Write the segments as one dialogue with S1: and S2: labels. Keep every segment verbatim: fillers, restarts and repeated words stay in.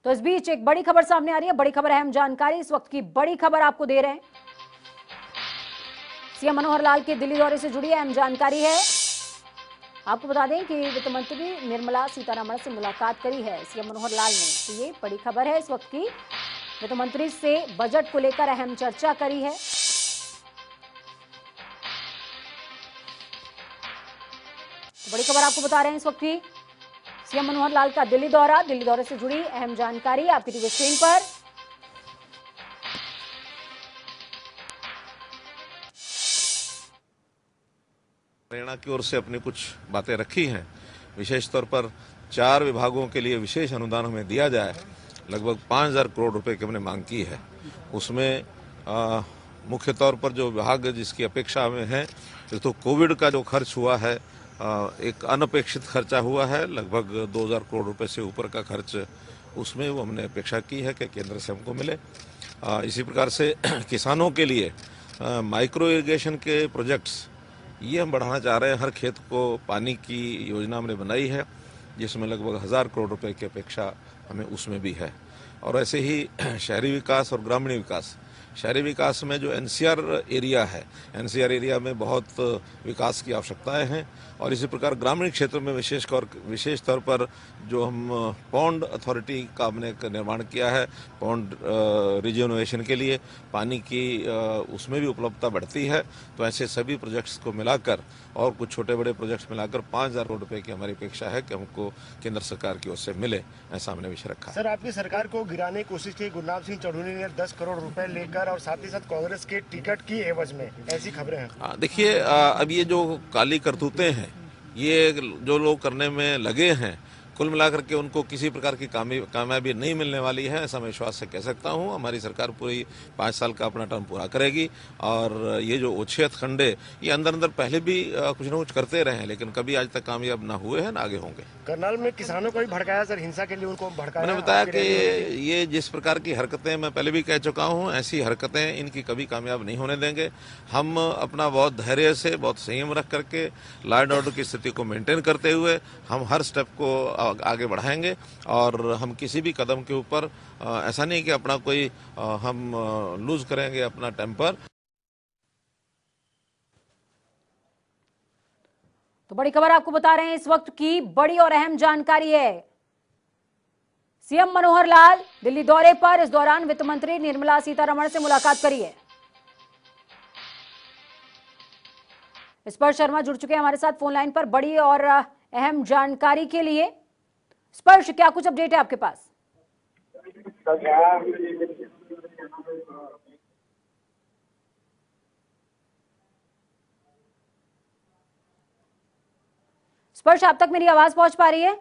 S1: तो इस बीच एक बड़ी खबर सामने आ रही है। बड़ी खबर, अहम जानकारी इस वक्त की बड़ी खबर आपको दे रहे हैं। सीएम मनोहर लाल के दिल्ली दौरे से जुड़ी अहम जानकारी है। आपको बता दें कि वित्त मंत्री निर्मला सीतारमण से मुलाकात करी है सीएम मनोहर लाल ने। तो ये बड़ी खबर है इस वक्त की। वित्त मंत्री से बजट को लेकर अहम चर्चा करी है। तो बड़ी खबर आपको बता रहे हैं इस वक्त की। सीएम मनोहर लाल का दिल्ली दौरा, दिल्ली दौरे से जुड़ी अहम जानकारी आपकी टीवी स्क्रीन पर।
S2: हरियाणा की ओर से अपनी कुछ बातें रखी हैं। विशेष तौर पर चार विभागों के लिए विशेष अनुदान हमें दिया जाए, लगभग पाँच हजार करोड़ रुपए की हमने मांग की है। उसमें आ, मुख्य तौर पर जो विभाग जिसकी अपेक्षा में है, एक तो कोविड का जो खर्च हुआ है, आ, एक अनपेक्षित खर्चा हुआ है, लगभग दो हजार करोड़ रुपए से ऊपर का खर्च, उसमें वो हमने अपेक्षा की है कि केंद्र से हमको मिले। आ, इसी प्रकार से किसानों के लिए आ, माइक्रो इरिगेशन के प्रोजेक्ट्स ये हम बढ़ाना चाह रहे हैं। हर खेत को पानी की योजना हमने बनाई है, जिसमें लगभग हज़ार करोड़ रुपए की अपेक्षा हमें उसमें भी है। और ऐसे ही शहरी विकास और ग्रामीण विकास, शहरी विकास में जो एनसीआर एरिया है, एनसीआर एरिया में बहुत विकास की आवश्यकताएं हैं। और इसी प्रकार ग्रामीण क्षेत्र में विशेष और विशेष तौर पर जो हम पौंड अथॉरिटी का हमने निर्माण किया है, पौंड रिजनरेशन के लिए पानी की उसमें भी उपलब्धता बढ़ती है। तो ऐसे सभी प्रोजेक्ट्स को मिलाकर और कुछ छोटे बड़े प्रोजेक्ट्स मिलाकर पाँच हजार करोड़ रुपए की हमारी अपेक्षा है कि हमको केंद्र सरकार की ओर से मिले, ऐसा हमने विषय रखा है।
S3: सर, आपकी सरकार को गिराने की कोशिश की गुरनाम सिंह चढ़ूनी ने दस करोड़ रुपए लेकर, और साथ ही साथ कांग्रेस के टिकट की एवज में, ऐसी खबरें हैं।
S2: देखिए, अब ये जो काली करतूतें हैं, ये जो लोग करने में लगे हैं, कुल मिलाकर के उनको किसी प्रकार की कामयाबी नहीं मिलने वाली है, ऐसा मैं विश्वास से कह सकता हूं। हमारी सरकार पूरी पाँच साल का अपना टर्म पूरा करेगी। और ये जो ओछेत खंडे, ये अंदर अंदर पहले भी कुछ ना कुछ करते रहे हैं, लेकिन कभी आज तक कामयाब ना हुए हैं, ना आगे होंगे।
S3: करनाल में किसानों को भी भड़काया सर, हिंसा के लिए उनको भड़काया।
S2: मैंने बताया कि ये जिस प्रकार की हरकतें मैं पहले भी कह चुका हूँ, ऐसी हरकतें इनकी कभी कामयाब नहीं होने देंगे। हम अपना बहुत धैर्य से, बहुत संयम रख करके लॉ एंड ऑर्डर की स्थिति को मेंटेन करते हुए हम हर स्टेप को आगे बढ़ाएंगे। और हम किसी भी कदम के ऊपर ऐसा नहीं कि अपना कोई हम लूज करेंगे अपना टेम्पर।
S1: तो बड़ी खबर आपको बता रहे हैं इस वक्त की बड़ी और अहम जानकारी है। सीएम मनोहर लाल दिल्ली दौरे पर, इस दौरान वित्त मंत्री निर्मला सीतारमण से मुलाकात करी है। स्पर्श शर्मा जुड़ चुके हैं हमारे साथ फोन लाइन पर बड़ी और अहम जानकारी के लिए। स्पर्श, क्या कुछ अपडेट है आपके पास? स्पर्श, आप तक मेरी आवाज पहुंच पा रही है?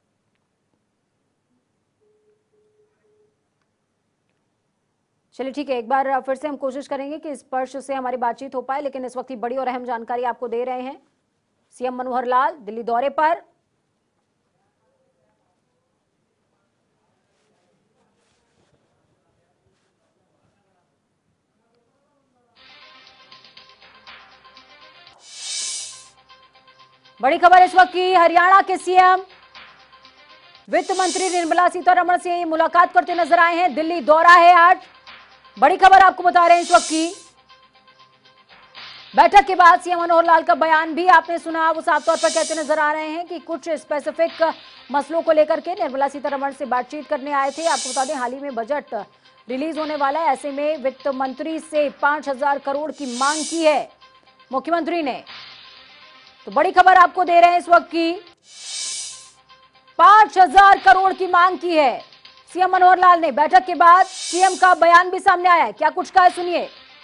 S1: चलिए ठीक है, एक बार फिर से हम कोशिश करेंगे कि स्पर्श से हमारी बातचीत हो पाए। लेकिन इस वक्त की बड़ी और अहम जानकारी आपको दे रहे हैं। सीएम मनोहर लाल दिल्ली दौरे पर, बड़ी खबर इस वक्त की। हरियाणा के सीएम वित्त मंत्री निर्मला सीतारमण से मुलाकात करते नजर आए हैं। दिल्ली दौरा है आज। बड़ी खबर आपको बता रहे हैं इस वक्त की। बैठक के बाद सीएम मनोहर लाल का बयान भी आपने सुना। वो साफ तौर पर कहते नजर आ रहे हैं कि कुछ स्पेसिफिक मसलों को लेकर के निर्मला सीतारमण से बातचीत करने आए थे। आपको बता दें, हाल ही में बजट रिलीज होने वाला है। ऐसे में वित्त मंत्री से पांच हजार करोड़ की मांग की है मुख्यमंत्री ने। तो बड़ी खबर आपको दे रहे हैं इस वक्त की। पांच हजार करोड़ की मांग की है सीएम मनोहर लाल ने। बैठक के बाद सीएम का बयान भी सामने आया है। क्या कुछ कहा है, सुनिए।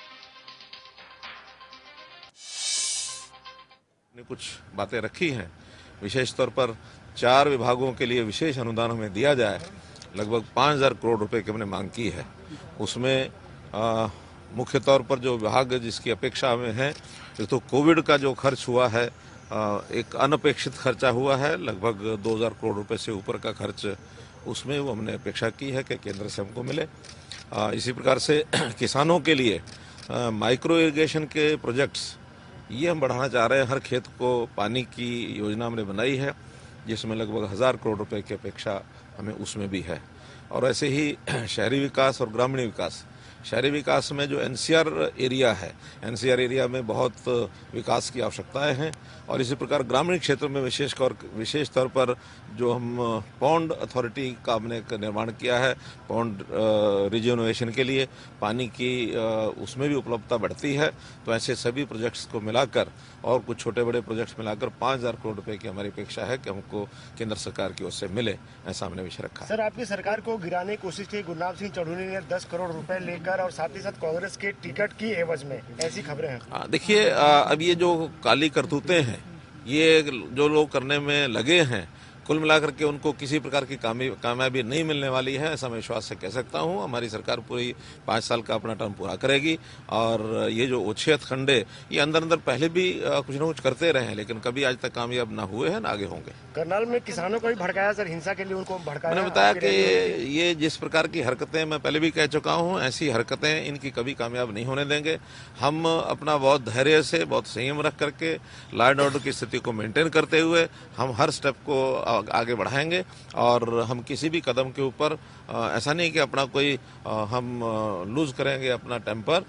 S2: ने कुछ बातें रखी हैं। विशेष तौर पर चार विभागों के लिए विशेष अनुदान हमें दिया जाए, लगभग पाँच हजार करोड़ रुपए की हमने मांग की है। उसमें आ, मुख्य तौर पर जो विभाग जिसकी अपेक्षा में है, एक तो कोविड का जो खर्च हुआ है, एक अनपेक्षित खर्चा हुआ है, लगभग दो हजार करोड़ रुपए से ऊपर का खर्च, उसमें वो हमने अपेक्षा की है कि केंद्र से हमको मिले। इसी प्रकार से किसानों के लिए माइक्रो इरिगेशन के प्रोजेक्ट्स ये हम बढ़ाना चाह रहे हैं। हर खेत को पानी की योजना हमने बनाई है, जिसमें लगभग हज़ार करोड़ रुपए की अपेक्षा हमें उसमें भी है। और ऐसे ही शहरी विकास और ग्रामीण विकास, शहरी विकास में जो एनसीआर एरिया है, एनसीआर एरिया में बहुत विकास की आवश्यकताएं हैं। और इसी प्रकार ग्रामीण क्षेत्र में विशेष और विशेष तौर पर जो हम पौंड अथॉरिटी का हमने निर्माण किया है, पौंड रिजनरेशन के लिए पानी की उसमें भी उपलब्धता बढ़ती है। तो ऐसे सभी प्रोजेक्ट्स को मिलाकर और कुछ छोटे बड़े प्रोजेक्ट्स मिलाकर पाँच हज़ार करोड़ रुपए की हमारी अपेक्षा है कि हमको केंद्र सरकार की ओर से मिले, ऐसा हमने विषय रखा है।
S3: सर, आपकी सरकार को गिराने की कोशिश की गुरनाम सिंह चढ़ूनी ने दस करोड़ रुपए लेकर और साथ ही साथ कांग्रेस के टिकट की एवज में, ऐसी खबरें हैं।
S2: देखिए, अब ये जो काली करतूतें हैं, ये जो लोग करने में लगे हैं, कुल मिलाकर के उनको किसी प्रकार की कामयाबी नहीं मिलने वाली है, ऐसा मैं विश्वास से कह सकता हूं। हमारी सरकार पूरी पाँच साल का अपना टर्म पूरा करेगी। और ये जो उच्छेद खंडे, ये अंदर अंदर पहले भी कुछ ना कुछ करते रहे हैं, लेकिन कभी आज तक कामयाब ना हुए हैं, ना आगे होंगे।
S3: करनाल में किसानों को भी भड़काया सर, हिंसा के लिए उनको भड़काया।
S2: मैंने बताया कि ये जिस प्रकार की हरकतें मैं पहले भी कह चुका हूं, ऐसी हरकतें इनकी कभी कामयाब नहीं होने देंगे। हम अपना बहुत धैर्य से, बहुत संयम रख करके लॉ एंड ऑर्डर की स्थिति को मेंटेन करते हुए हम हर स्टेप को आगे बढ़ाएंगे। और हम किसी भी कदम के ऊपर ऐसा नहीं कि अपना कोई हम लूज करेंगे अपना टेम्पर।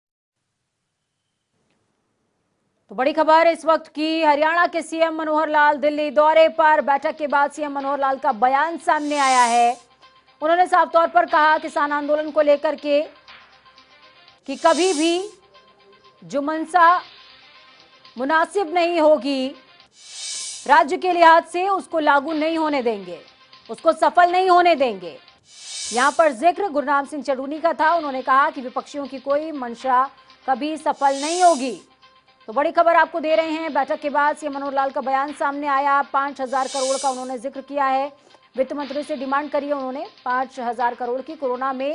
S1: तो बड़ी खबर इस वक्त की, हरियाणा के सीएम मनोहर लाल दिल्ली दौरे पर। बैठक के बाद सीएम मनोहर लाल का बयान सामने आया है। उन्होंने साफ तौर पर कहा किसान आंदोलन को लेकर के कि कभी भी जो मंशा मुनासिब नहीं होगी राज्य के लिहाज से, उसको लागू नहीं होने देंगे, उसको सफल नहीं होने देंगे। यहां पर जिक्र गुरनाम सिंह चढ़ूनी का था। उन्होंने कहा कि विपक्षियों की कोई मंशा कभी सफल नहीं होगी। तो बड़ी खबर आपको दे रहे हैं। बैठक के बाद सीएम मनोहर लाल का बयान सामने आया। पांच हजार करोड़ का उन्होंने जिक्र किया है। वित्त मंत्री से डिमांड करी है उन्होंने पांच हजार करोड़ की। कोरोना में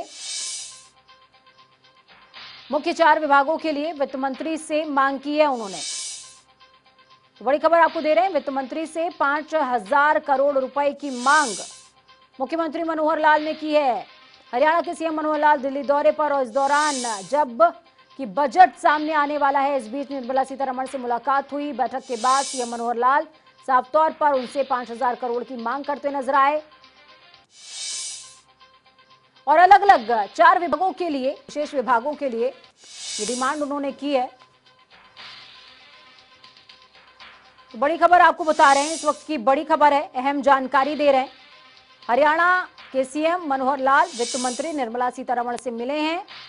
S1: मुख्य चार विभागों के लिए वित्त मंत्री से मांग की है उन्होंने। तो बड़ी खबर आपको दे रहे हैं, वित्त मंत्री से पांच हजार करोड़ रुपए की मांग मुख्यमंत्री मनोहर लाल ने की है। हरियाणा के सीएम मनोहर लाल दिल्ली दौरे पर, और इस दौरान जब कि बजट सामने आने वाला है, इस बीच निर्मला सीतारमण से मुलाकात हुई। बैठक के बाद सीएम मनोहर लाल साफ तौर पर उनसे पांच हजार करोड़ की मांग करते नजर आए। और अलग अलग चार विभागों के लिए, विशेष विभागों के लिए ये डिमांड उन्होंने की है। तो बड़ी खबर आपको बता रहे हैं, इस वक्त की बड़ी खबर है, अहम जानकारी दे रहे हैं। हरियाणा के सीएम मनोहर लाल वित्त मंत्री निर्मला सीतारमण से मिले हैं